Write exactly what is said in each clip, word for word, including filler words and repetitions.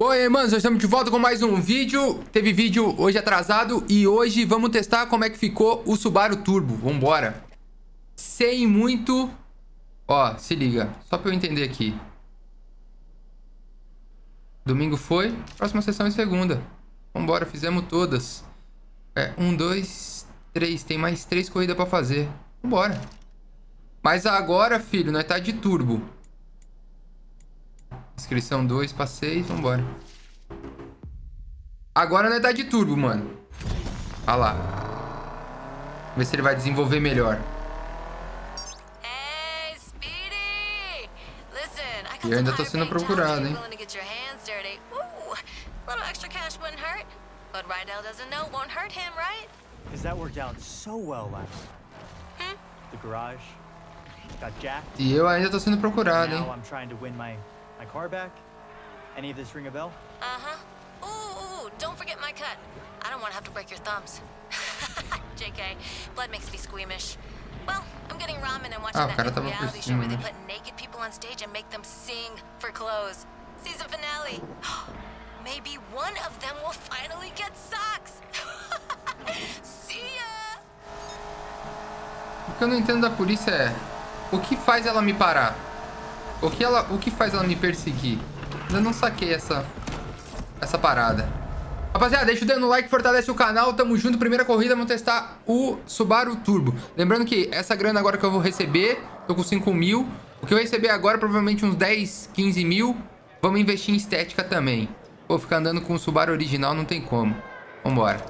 Oi, manos, nós estamos de volta com mais um vídeo. Teve vídeo hoje atrasado e hoje vamos testar como é que ficou o Subaru Turbo. Vambora. Sem muito... Ó, se liga, só pra eu entender aqui. Domingo foi, próxima sessão é segunda. Vambora, fizemos todas. É, um, dois, três, tem mais três corridas pra fazer. Vambora. Mas agora, filho, nós tá de turbo. Inscrição dois pra seis, vambora. Agora nós tá de turbo, mano. Olha lá. Vamos ver se ele vai desenvolver melhor. Hey, Speedy! Listen, I got E eu ainda some tô sendo higher-paying procurado, jobs hein? willing to get your hands dirty. Ooh, little extra cash wouldn't hurt. But Rydell doesn't know won't hurt him, right? Because that worked out so well last. Hmm? The garage got jacked. E eu ainda tô sendo procurado, hein? Now I'm trying to win my my car back. Any of this ring a bell? Uh-huh. Ooh, ooh, don't forget my cut. I don't want to have to break your thumbs. J K, blood makes me squeamish. Well, I'm getting ramen and watching Ah, o that cara new tava por reality show where they cima, put naked people on stage and make them sing for clothes. Season finale. Maybe one of them will finally get socks. See ya! O que eu não entendo da polícia é... O que faz ela me parar? O que, ela, o que faz ela me perseguir? Ainda não saquei essa... Essa parada. Rapaziada, deixa o dedo no like, fortalece o canal. Tamo junto, primeira corrida, vamos testar o Subaru Turbo. Lembrando que essa grana agora que eu vou receber, tô com cinco mil. O que eu receber agora, provavelmente uns dez, quinze mil. Vamos investir em estética também. Pô, ficar andando com o Subaru original não tem como. Vambora.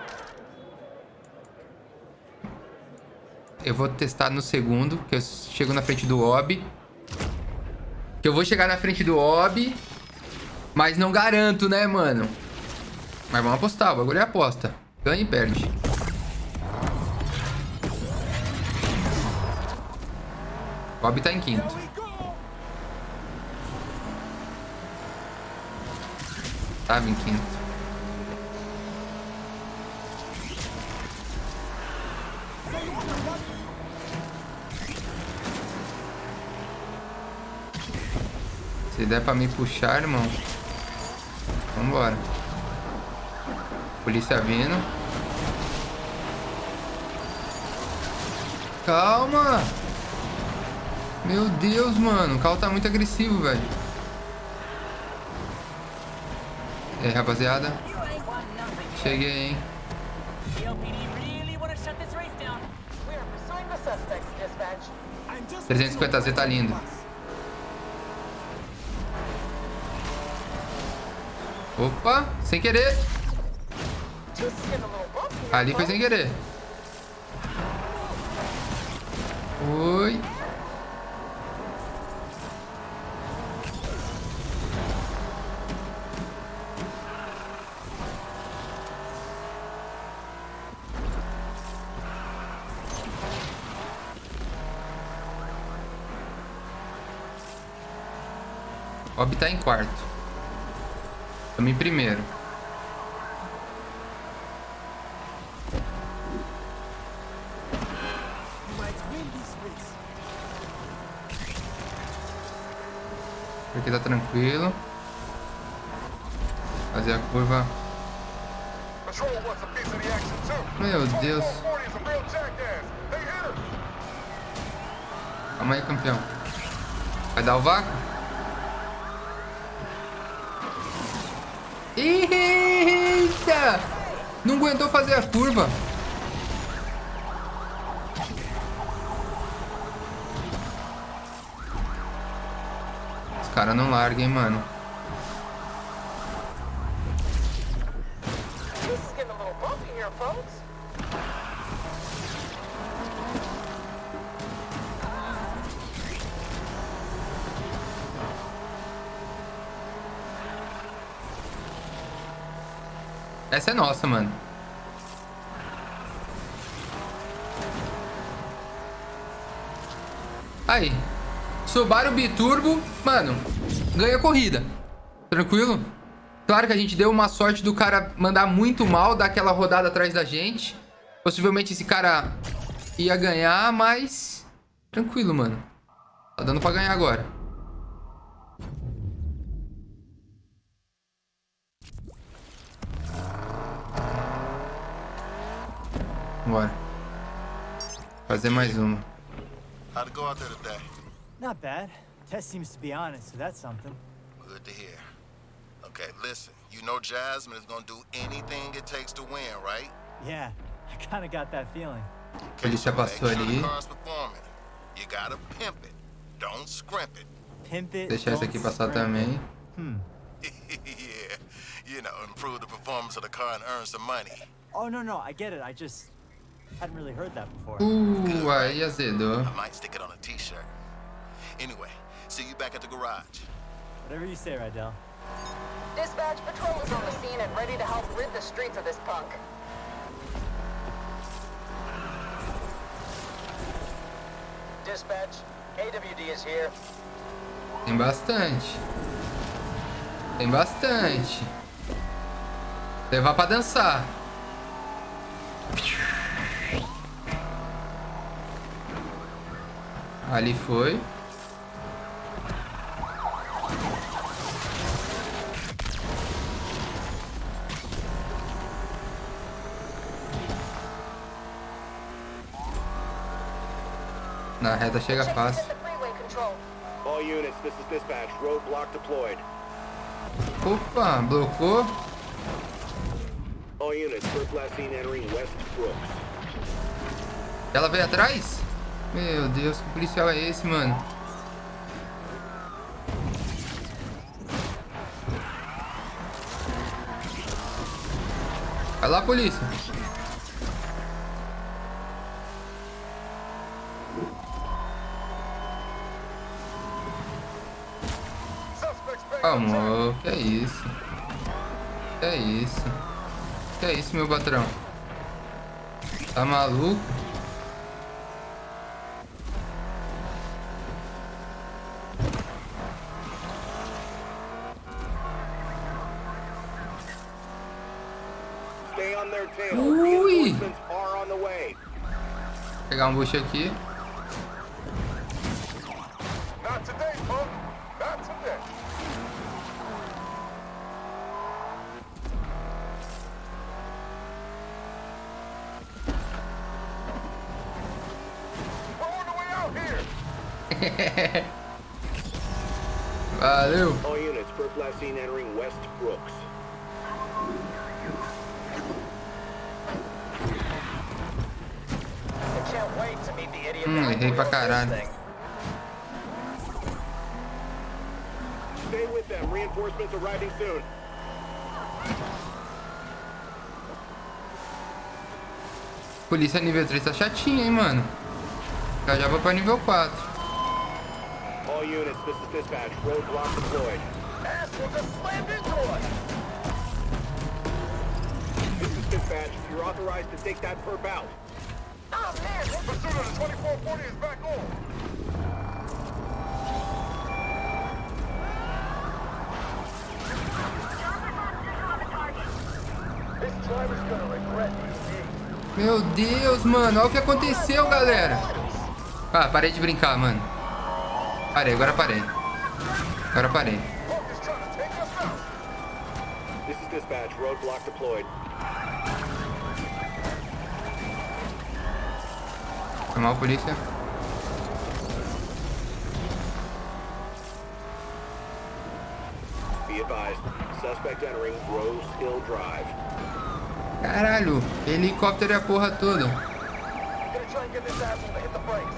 Eu vou testar no segundo, que eu chego na frente do Obi. Que eu vou chegar na frente do Obi. Mas não garanto, né, mano? Mas vamos apostar, o bagulho é aposta. Ganha e perde. O Obi tá em quinto. Tava em quinto. Se der pra me puxar, irmão. Vambora. Polícia vindo. Calma. Meu Deus, mano. O carro tá muito agressivo, velho. E aí, rapaziada? Cheguei, hein? trezentos e cinquenta Z tá lindo. Opa, sem querer. Ali foi sem querer. Oi. Obi tá em quarto. Estamos em primeiro. Aqui tá tranquilo. Fazer a curva. Meu Deus. Calma aí, campeão. Vai dar o vácuo? Eita! Não aguentou fazer a curva. Os caras não largam, hein, mano. Essa é nossa, mano. Aí. Subaru Biturbo, mano, ganha a corrida. Tranquilo? Claro que a gente deu uma sorte do cara mandar muito mal, dar aquela rodada atrás da gente. Possivelmente esse cara ia ganhar, mas... Tranquilo, mano. Tá dando pra ganhar agora. Bora. Fazer mais uma. How'd it go out there today? Not bad. Tess seems to be honest, so that's something. Good to hear. Okay, listen. You know Jasmine is gonna do anything it takes to win, right? Yeah, I kind of got that feeling. Okay, Polícia so make passou sure the ali. car's performing. You gotta pimp it. Don't scrimp it. Pimp it. Deixar essa don't aqui passar scrimp it. também. Hmm. Yeah, you know, improve the performance of the car and earn some money. Oh, no, no, I get it. I just hadn't really heard that before. Uh, aí azedou. I might stick it on a t-shirt. Anyway, see you back at the garage. Whatever you say, Rydell. Dispatch, patrol is on the scene and ready to help rid the streets of this punk. Dispatch, A W D is here. Tem bastante. Tem bastante. Levar pra dançar. Ali foi. Na reta chega fácil. All units, this is dispatch. Roadblock deployed. Opa, blocou. All units, first last seen entering West Brooks. Ela veio atrás? Meu Deus, que policial é esse, mano? Vai lá, polícia. Amor, que é isso? Que é isso? Que é isso, meu patrão? Tá maluco? Stay on their tail. Ui! Reinforcements are on the way. Vou pegar um bucho aqui. Not today, punk. Not today. We're on the way out here. Valeu. All units, first last seen entering West Brooks. I can't wait to meet the idiot Hum, behind the errei pra wheel of this caralho. thing. Stay with them. Reinforcements arriving soon. Polícia nível três tá chatinha, hein, mano. Já já vou pra nível quatro. All units, this is dispatch. Roadblock deployed. Asshole just slammed into us! This is dispatch. You're authorized to take that perp out. Oh man, this Pursuit of the twenty-four forty is back on. this driver's gonna regret these days. Meu Deus, mano. Olha o que aconteceu, galera. Ah, parei de brincar, mano. Parei, agora parei. Agora parei. Punk is trying to take us out. This is dispatch. Roadblock deployed. Foi mal, polícia. Be advised. Suspect entering Rose Hill Drive. Caralho, helicóptero é a porra toda. Gonna try and get this asshole to hit the brakes.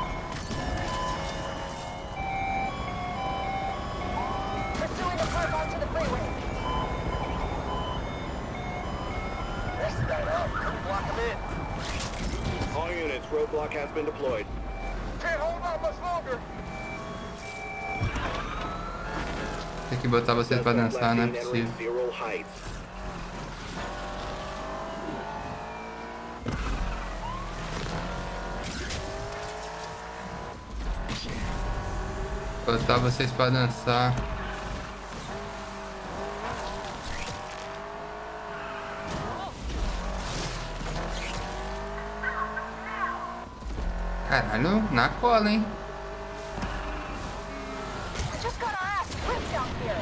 Pursuing the perp onto the freeway. This that up. Couldn't block him in. All units, roadblock has been deployed. Can't hold out much longer. Tem que botar vocês pra Suspect dançar, last não é seen entering possível. Zero Heights. Botar vocês pra dançar. Caralho, na cola, hein? We just got our ass whipped out here.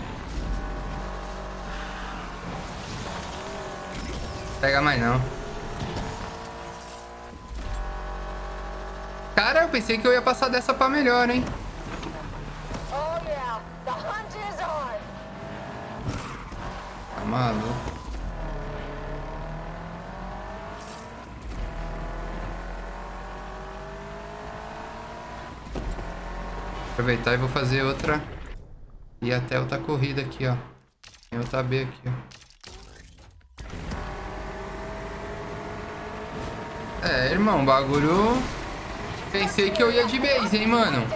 Pega mais não. Cara, eu pensei que eu ia passar dessa pra melhor, hein? Oh yeah, the hunt is on. Tá maluco. Aproveitar e vou fazer outra. E até outra corrida aqui, ó. Tem outra B aqui, ó. É, irmão, bagulho. Pensei que eu ia de base, hein, mano.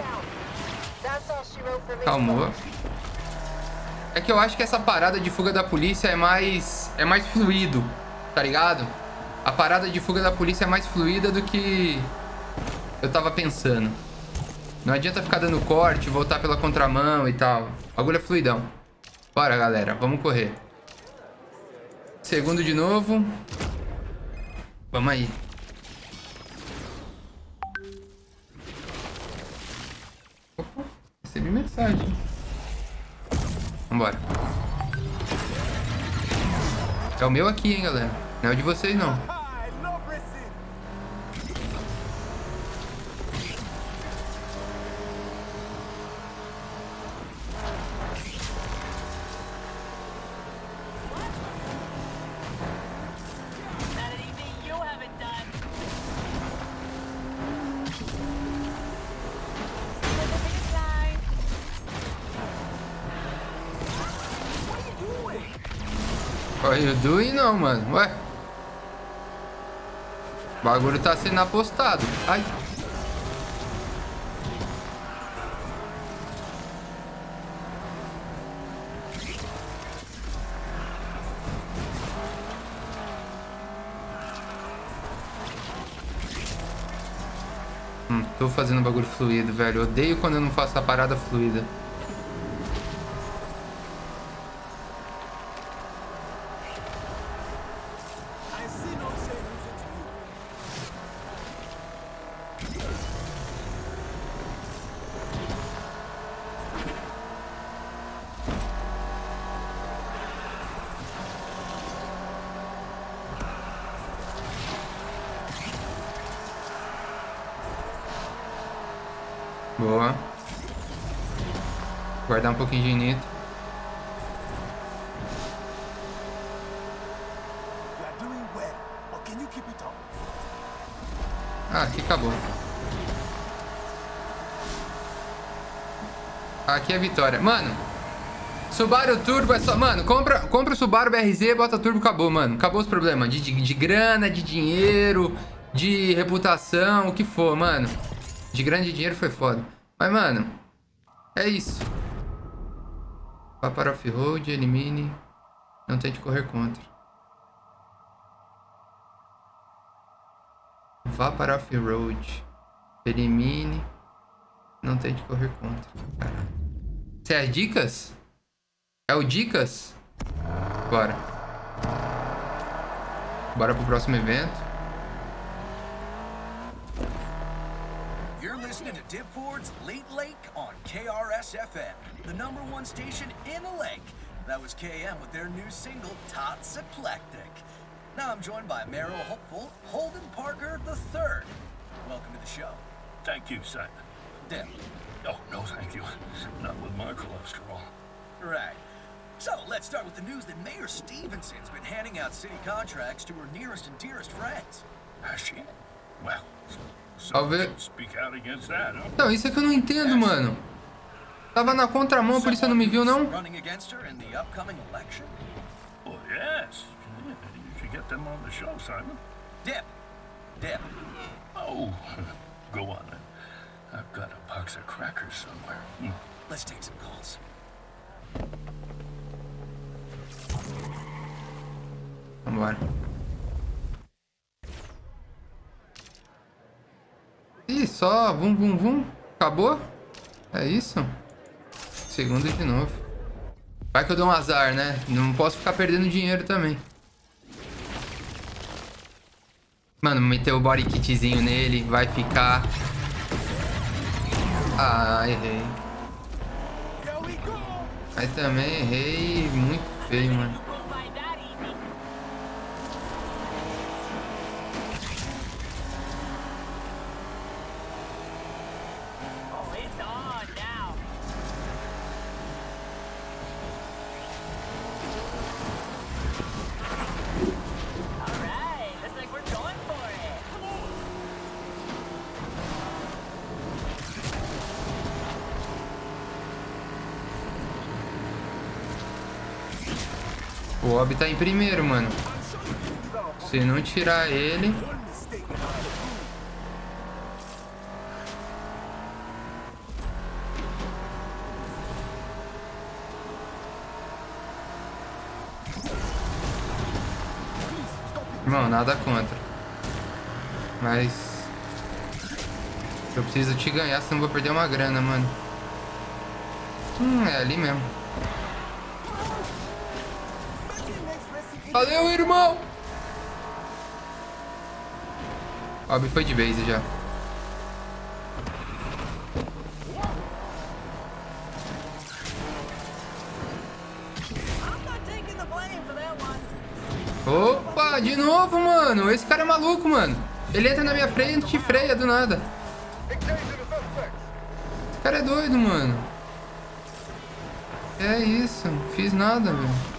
Calma. É que eu acho que essa parada de fuga da polícia é mais... É mais fluido, tá ligado? A parada de fuga da polícia é mais fluida do que eu tava pensando. Não adianta ficar dando corte, voltar pela contramão e tal. O bagulho é fluidão. Bora, galera. Vamos correr. Segundo de novo. Vamos aí. Opa, recebi mensagem. Vambora. É o meu aqui, hein, galera. Não é o de vocês, não. What you doing não, mano? Ué? O bagulho tá sendo apostado. Ai. Hum, tô fazendo bagulho fluido, velho. Eu odeio quando eu não faço a parada fluida. Boa. Guardar um pouquinho de nitro. Ah, aqui acabou. Aqui é vitória. Mano, Subaru Turbo é só... Mano, compra, compra o Subaru B R Z, bota turbo, acabou, mano. Acabou os problemas. De, de, de grana, de dinheiro, de reputação, o que for, mano. De grande dinheiro foi foda. Mas, mano, é isso. Vá para off-road, elimine. Não tente correr contra. Vá para off-road. Elimine. Não tente correr contra. Caralho. Isso é as dicas? É o dicas? Bora. Bora pro próximo evento. Listening to Dip Ford's Late Lake on K R S F M, the number one station in the lake. That was K M with their new single, Tots Eclectic. Now I'm joined by Merrill Hopeful, Holden Parker the third. Welcome to the show. Thank you, Simon. Dip. Oh, no thank you. Not with my cholesterol. Right. So, let's start with the news that Mayor Stevenson's been handing out city contracts to her nearest and dearest friends. Has she? Well... Talvez... Speak out against that, huh? Não, isso é que eu não entendo, mano. Tava na contramão, a polícia não me viu, não? Running against her in the upcoming election? Well, yes. Yeah, you should get them on the show, Simon. Dip. Dip. Oh, go on then. I've got a box of crackers somewhere. Hmm. Let's take some calls. Vambora. Ih, só vum, vum, vum. Acabou? É isso? Segundo de novo. Vai que eu dou um azar, né? Não posso ficar perdendo dinheiro também. Mano, meter o body kitzinho nele. Vai ficar... Ah, errei. Aí também errei muito feio, mano. O Obi tá em primeiro, mano. Se não tirar ele... Irmão, nada contra. Mas... eu preciso te ganhar, senão vou perder uma grana, mano. Hum, é ali mesmo. Valeu, irmão! Obi foi de base já. Opa, de novo, mano. Esse cara é maluco, mano. Ele entra na minha frente e freia do nada. Esse cara é doido, mano. É isso. Não fiz nada, velho.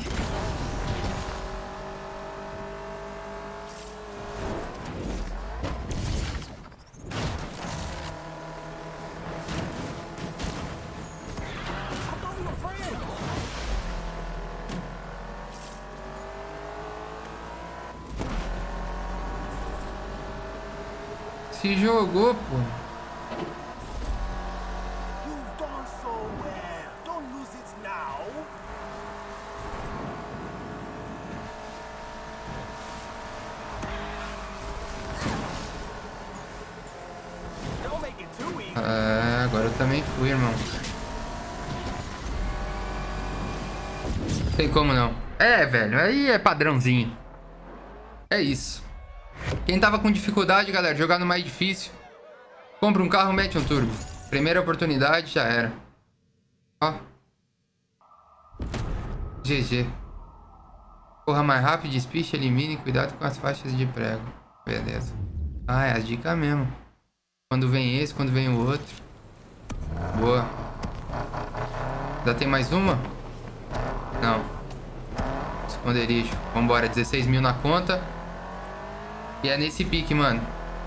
Se jogou, pô. É, agora eu também fui, irmão. Tem como não. É, velho, aí é padrãozinho. É isso. Quem tava com dificuldade, galera, jogar no mais difícil, compra um carro, mete um turbo. Primeira oportunidade, já era. Ó. G G. Corra mais rápido, despiche, elimine, cuidado com as faixas de prego. Beleza. Ah, é a dica mesmo. Quando vem esse, quando vem o outro. Boa. Já tem mais uma? Não. Esconderijo. Vambora, dezesseis mil na conta. E é nesse pique, mano.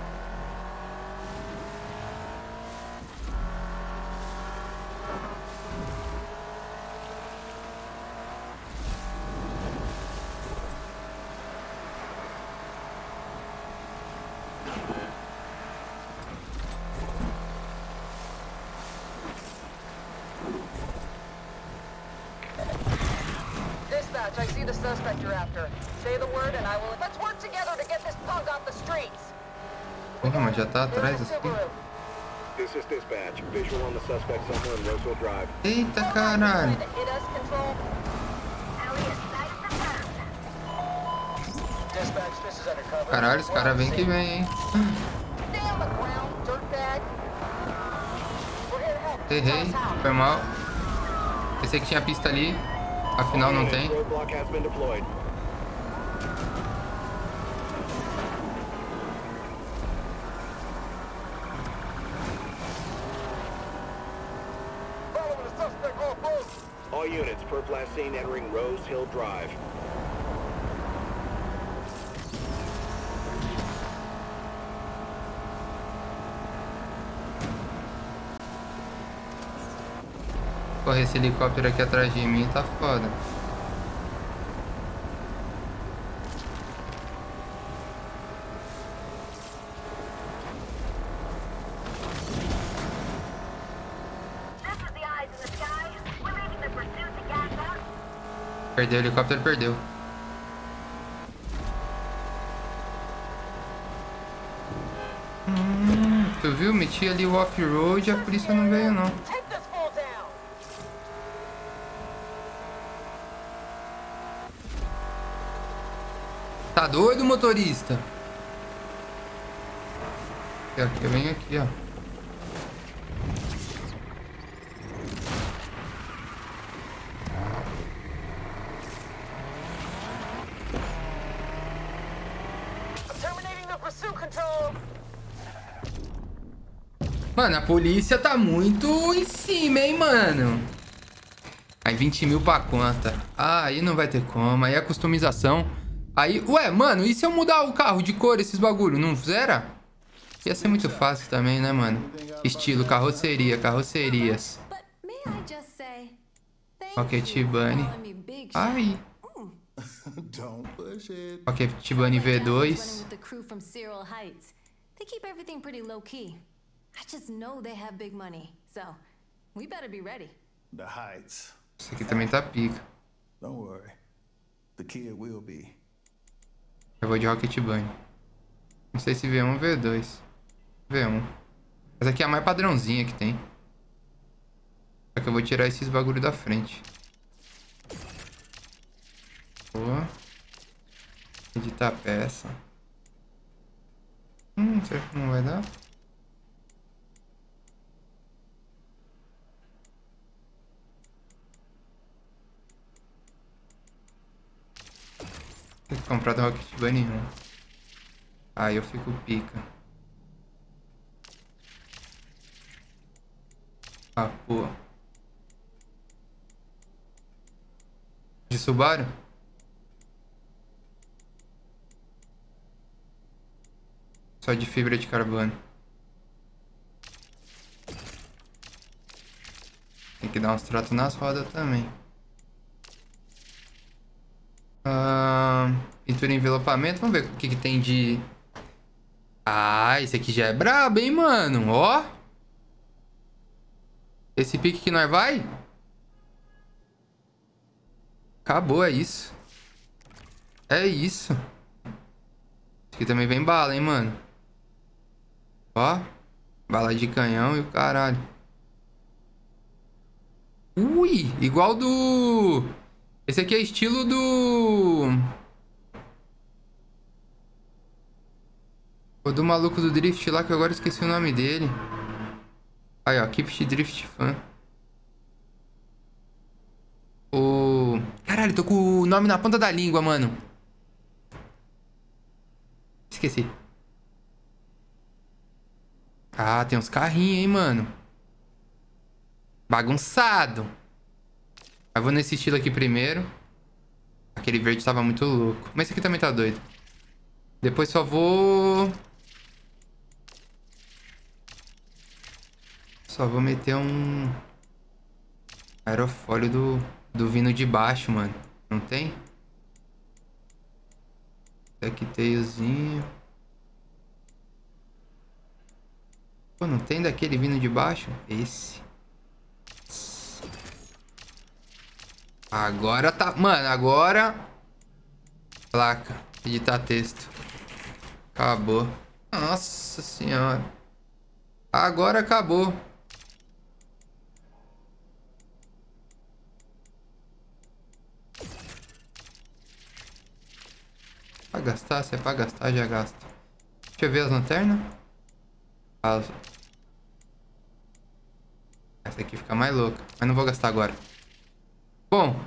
Dispatch, I see the suspect you're after. Say the word and I will... Let's work together to get this punk off the streets. Porra, mas já tá atrás assim. This is dispatch. Visual on the suspect somewhere in Roseville Drive. Eita, caralho. Caralho, os caras vêm que vem, hein. Errei, foi mal. Pensei que tinha pista ali. Afinal não tem. All units, perp last seen entering Rose Hill Drive. Porra, esse helicóptero aqui atrás de mim tá foda. Perdeu o helicóptero, perdeu. Hum, tu viu? Meti ali o off-road e a polícia não veio, não. Tá doido, motorista? Aqui, aqui, eu venho aqui, ó. Mano, a polícia tá muito em cima, hein, mano. Aí vinte mil pra conta. Ah, aí não vai ter como. Aí é customização. Aí, ué, mano, e se eu mudar o carro de cor, esses bagulho, não zera? Ia ser muito fácil também, né, mano? Estilo carroceria, carrocerias. Rocket Bunny. Ai. Don't push it. Ok, Tibane V dois. With the crew from Cyril Heights. They keep everything pretty low key. I just know they have big money, so we better be ready. The Heights. Esse aqui também tá pica. Don't worry. The kid will be. Eu vou de Rocket Bunny. Não sei se V um ou V dois. V um. Essa aqui é a mais padrãozinha que tem. Só que eu vou tirar esses bagulho da frente. Boa. Editar a peça. Hum, será que não vai dar? Tem que comprar do Rocket Bunny um. Aí eu fico pica. Ah, pô. De Subaru? Só de fibra de carbono. Tem que dar uns tratos nas rodas também. Ah, pintura e envelopamento. Vamos ver o que, que tem de... Ah, esse aqui já é brabo, hein, mano? Ó. Esse pique que nós vai? Acabou, é isso. É isso. Esse aqui também vem bala, hein, mano? Ó. Bala de canhão e o caralho. Ui, igual do... Esse aqui é estilo do... O do maluco do Drift lá, que eu agora esqueci o nome dele. Aí, ó, Keep Drift Fan. O... Caralho, tô com o nome na ponta da língua, mano. Esqueci. Ah, tem uns carrinhos, hein, mano. Bagunçado. Eu vou nesse estilo aqui primeiro. Aquele verde tava muito louco. Mas esse aqui também tá doido. Depois só vou... Só vou meter um... aerofólio do, do vindo de baixo, mano. Não tem? Taqueteiozinho. Pô, não tem daquele vindo de baixo? Esse. Agora tá... Mano, agora... Placa. Editar texto. Acabou. Nossa senhora. Agora acabou. Pra gastar? Se é pra gastar, já gasta. Deixa eu ver as lanternas. As... Essa aqui fica mais louca. Mas não vou gastar agora. Bom.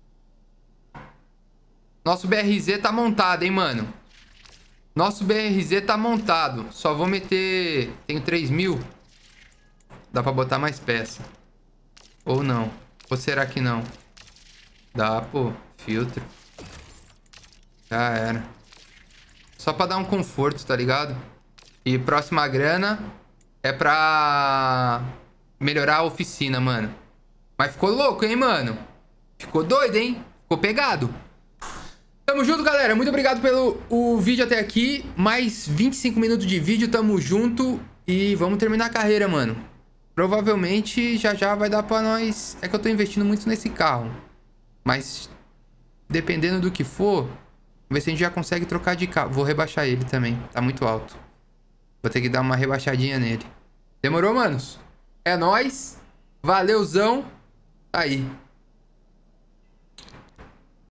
Nosso B R Z tá montado, hein, mano. Nosso B R Z tá montado. Só vou meter... Tenho três mil. Dá pra botar mais peça. Ou não. Ou será que não? Dá, pô. Filtro. Já era. Só pra dar um conforto, tá ligado? E próxima grana é pra melhorar a oficina, mano. Mas ficou louco, hein, mano? Ficou doido, hein? Ficou pegado. Tamo junto, galera. Muito obrigado pelo o vídeo até aqui. Mais vinte e cinco minutos de vídeo. Tamo junto. E vamos terminar a carreira, mano. Provavelmente já já vai dar pra nós... É que eu tô investindo muito nesse carro. Mas dependendo do que for... Vamos ver se a gente já consegue trocar de carro. Vou rebaixar ele também. Tá muito alto. Vou ter que dar uma rebaixadinha nele. Demorou, manos? É nóis. Valeuzão. Tá aí.